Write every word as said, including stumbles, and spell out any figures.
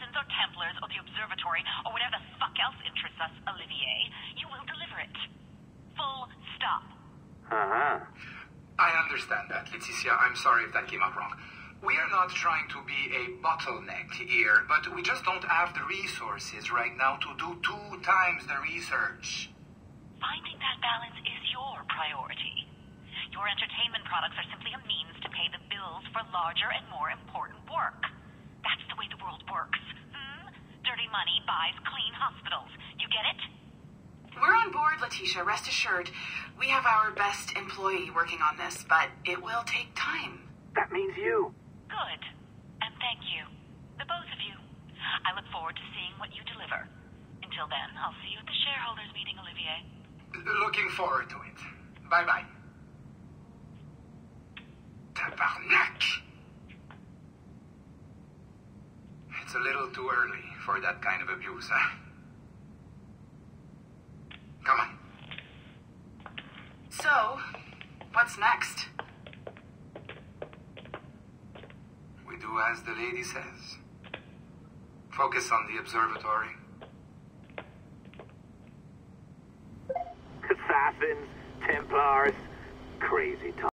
Assassins or Templars or the Observatory or whatever the fuck else interests us, Olivier, you will deliver it. Full stop. Uh-huh. I understand that, Leticia. I'm sorry if that came out wrong. We are not trying to be a bottleneck here, but we just don't have the resources right now to do two times the research. Finding that balance is your priority. Your entertainment products are simply a means to pay the bills for larger and more important work. That's the way the world works. Hmm? Dirty money buys clean hospitals. You get it? We're on board, Leticia, rest assured. We have our best employee working on this, but it will take time. That means you. Good. And thank you. The both of you. I look forward to seeing what you deliver. Until then, I'll see you at the shareholders meeting, Olivier. Looking forward to it. Bye-bye. Tabarnak! It's a little too early for that kind of abuse, huh? Come on. So, what's next? We do as the lady says. Focus on the observatory. Assassins, Templars, crazy talk.